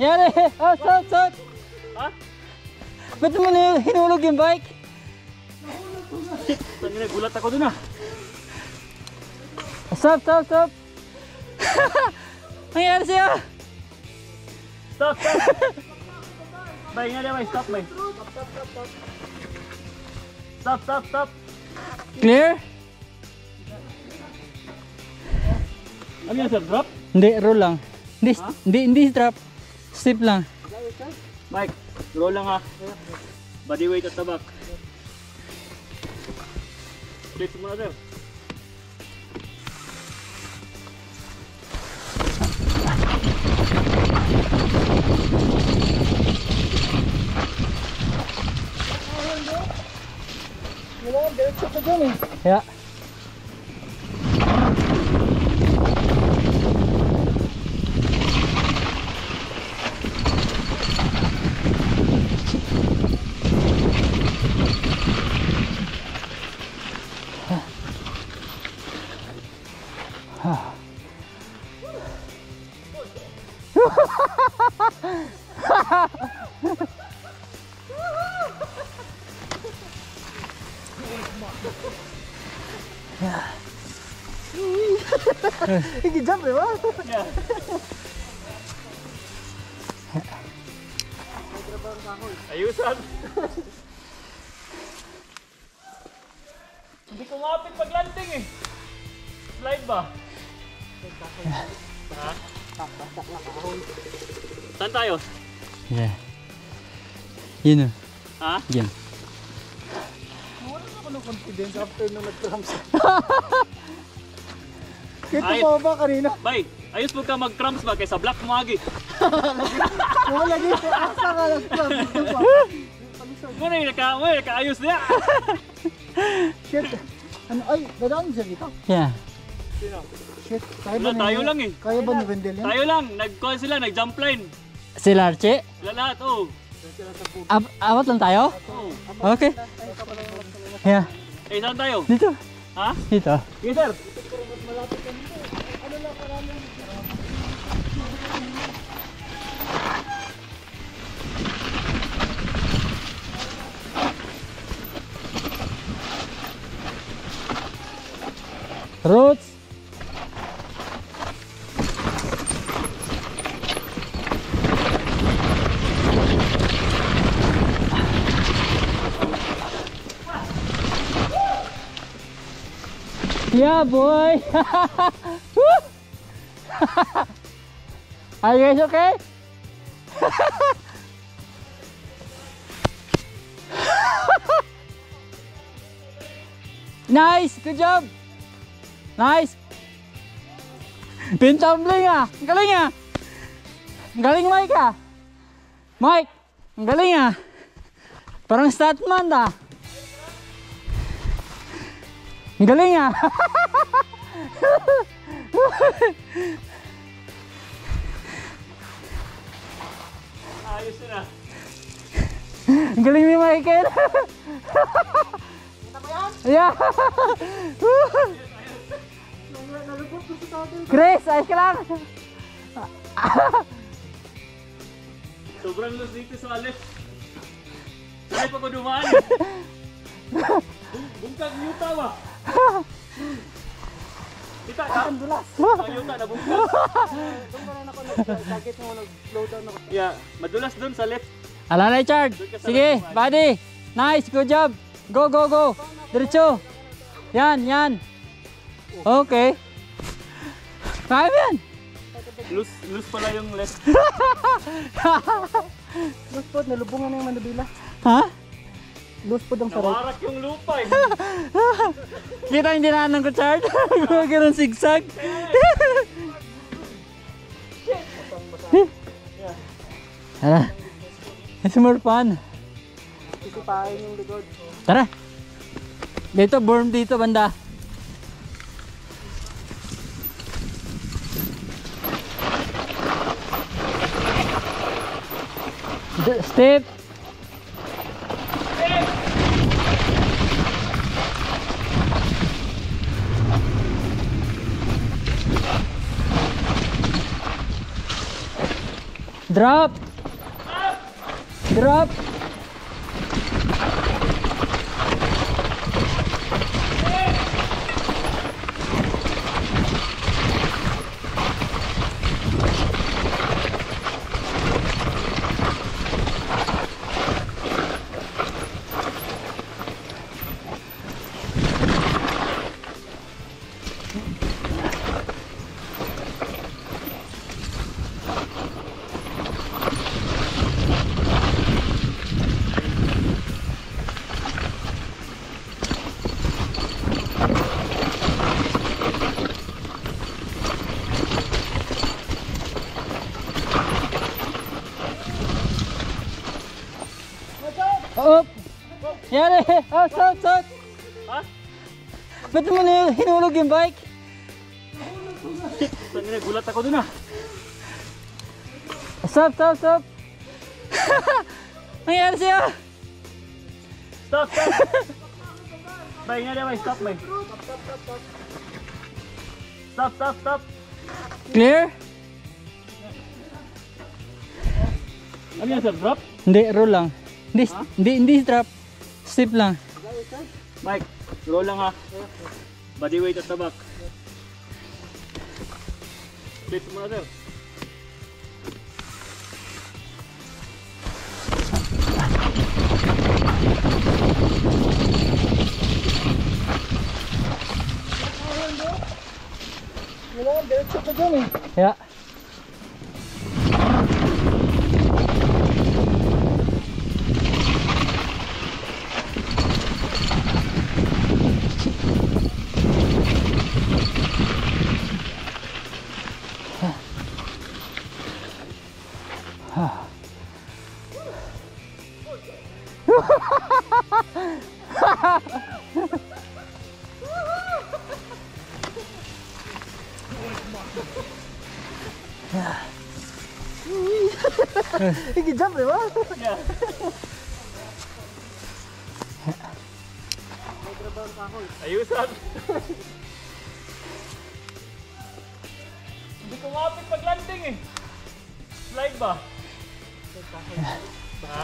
Yari! Oh, stop! Ha? Ba't mo na hinulog yung bike? Shit! Tangina, gulat ako dun ah. Stop! Nangyari sa'yo? Stop! Bay, nga niya bay, stop bay. Stop! Clear? Ano yan sir, drop? Hindi, roll lang. Hindi drop. Step lang. Mike, roll lang ha. Body weight at tabak. Stretch muna sir. Ya. Higit-jump eh ba? Yeah. Ayusan. Hindi ko mapit pag landing eh. Slide ba? Ha? Saan tayo? Yeah. Yun o. Ha? Yan. Wala na ako ng confidence after nung nag-cramps. Kito Ay. pa ba kanina? Bay, ayos mo ka mag-cramps ba kaysa black mo agi. Wala dito. Asa ka nag-cramps? Dito pa. Muna yung nakaayos niya. Shit. Ano? Ay, dadaan siya dito. Yeah. Shit. Kaya Wala, ba tayo ni- lang eh. Kaya ba ni Wendell yan? Tayo lang, nag-call sila, nag-jump line. Si Larche? Sila lahat, oh. Awat lang tayo? Oh. Okay. Yeah. Eh, saan tayo? Dito. Ha? Dito. Sige sir. Roots. Yeah, boy. Woo! Are you guys okay? Nice, good job. Nice. Pin tumbling ah. Ang galing ah. Ang galing Mike ah. Mike, ang galing ah. Parang statman ah. Ang galing ah. Ayos yun ah. Ang galing ni Michael. Yeah. Chris, ayos ka lang. Sobrang loose dito sa left. Saan pa ko dumaan? Bungkag yuta ba? Kita ka? Ang dulas. Ang yuta na bungkag. Doon ka rin ako nag-target mo, nag-slow down ako. Yeah, madulas dun sa left. Alalay Chard. Sige, buddy. Nice, good job. Go, go, go. Diretso. Yan, yan. Okay. Kaya mo yan. Loose pala yung left. Loose po, nalubungan na yung Manubila. Ha? Loose po ang saray. Nawarak yung lupa eh. Kita yung dinaanan ko, Chard. Gumagano'n zigzag. Tara. It's more fun. Sisipain yung likod. Tara. Dito, burn dito, banda. Step. Drop. Drop. Up! Yari! Oh, stop! Stop! Ha? Ba't mo na hinulog yung bike? Tangina, gulat ako dun ah. Stop! Stop! Stop! Nangyari sa'yo? Stop, stop. Bay, nga dia, bay. Stop, bay. Stop, stop, stop. Clear? Ano yan, sir? Drop? Hindi, roll lang. Hindi strap. Step lang. Mike, roll lang ha. Body weight at the back. Flip mo na, sir. Ya. Ikijump, di ba? Yeah. Ayusan. Hindi ko mapit pag-landing eh. Slide ba? Ha?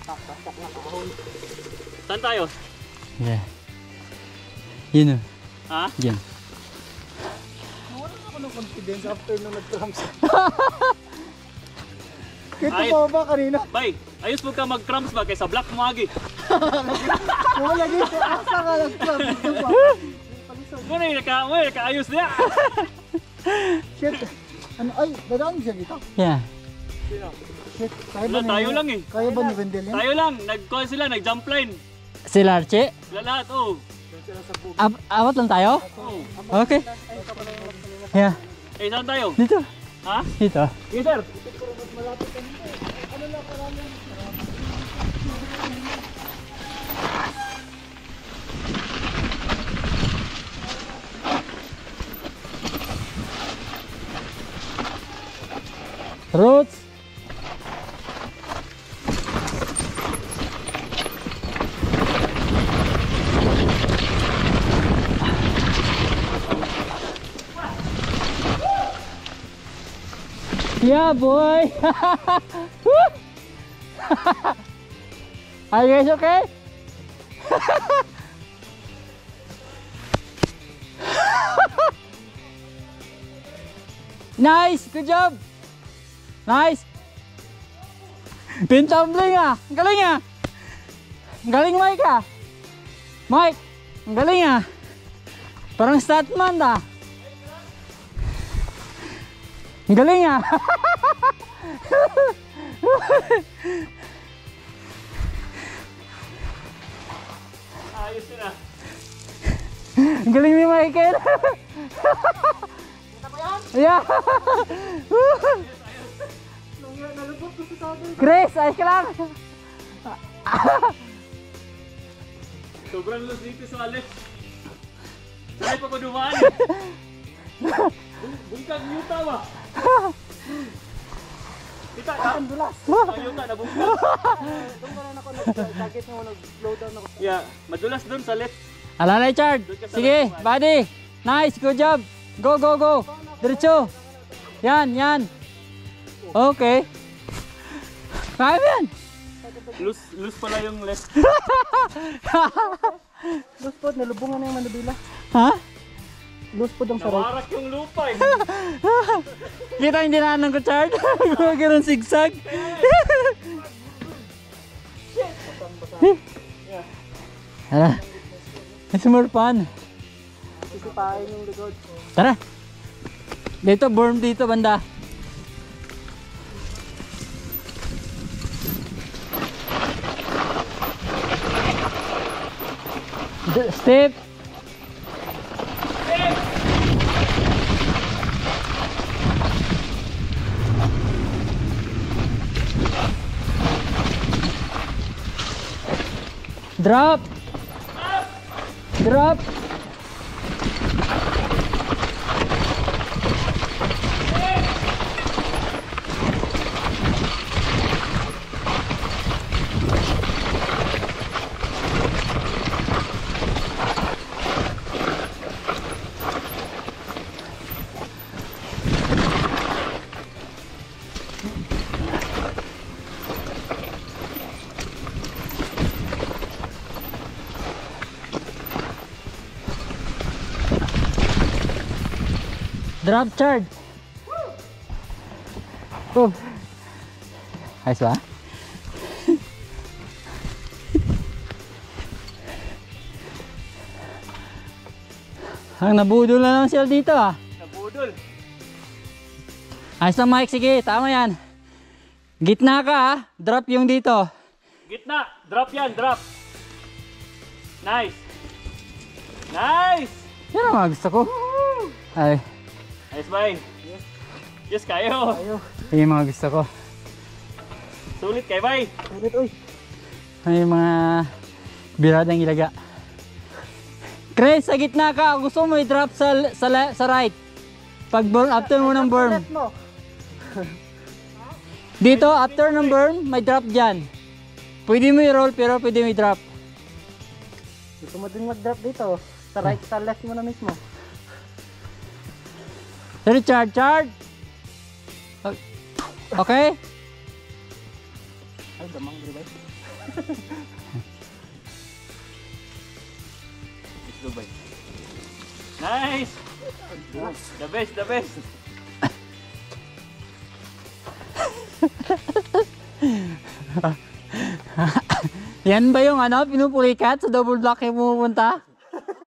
Saan tayo? Yeah. Yun o. Ha? Yan. Wala ako ng confidence after nung nag-cramps. Kito Ay. pa ba kanina? Bay, ayos mo ka mag-cramps ba kaysa black mo agi. Wala lagi si asa ka nag-cramps. Ito pa. Muna yung naka-ayos niya. Shit. Ano, ay, dadaan siya dito. Yeah. Shit, kaya ba Wala, tayo lang eh. Kaya ba ni Wendell yan? Tayo lang, nag-call sila, nag-jump line. Sila Archie? Sila lahat, oh. Awat lang tayo? Oh. Okay. Yeah. Eh, saan tayo? Dito. Ha? Dito. Yes, sir. Roots. Yeah, boy. Are you guys okay? Nice, good job. Nice. Pin tumbling ah. Ang galing ah. Ang galing Mike ah. Mike, ang galing ah. Parang statman ah. Ang galing ah. Ayos yun ah. Ang galing ni Michael. Yeah. Chris, ayos ka lang. Sobrang loose dito sa left. Saan pa ko dumaan eh. Bungkag yuta ba? Kita ka? Dulas. Ayaw ka, nabungkag. Doon ka na ako nag-target mo, nag-slow down ako. Yeah, madulas dun sa left. Alalay Chard. Sige, buddy. Nice, good job. Go, go, go. Diretso. Yan, yan. Okay. Kaya mo yan! Loose pala yung left. Loose po, nalubungan na yung manubila. Ha? Loose po dong sa right. Nawarak yung lupa eh. Kita yung dinaanan ko, Chard? Gano'n sigsag. Tara. It's more fun. Sisipain yung likod. Tara. Dito, berm dito, banda. Step. Drop. Drop. Drop, Chard. Oh. Ayos ba? Ang nabudol na naman sila dito ah. Nabudol. Ayos na, Mike, sige, tama yan. Gitna ka ah, drop yung dito. Gitna. Drop yan, drop. Nice. Nice. Yan ang mga gusto ko. Ay, Nice, bye. Yes, kayo. yan yung mga gusto ko. Sulit kayo, bye. Ulit, uy. Ay, yung mga biradang ilaga. Chris, sa gitna ka. Gusto mo i-drop sa right. Pag burn, after mo ng burn. Left mo. Dito, after ng burn, may drop dyan. Pwede mo i-roll, pero pwede mo i-drop. Gusto mo din mag-drop dito. Sa right, sa left mo na mismo. Sorry, Chard. Okay? Ay, damang dribay. Let's go, bye. Nice. The best, the best. Yan ba yung ano, pinupulikat sa double block yung pumupunta?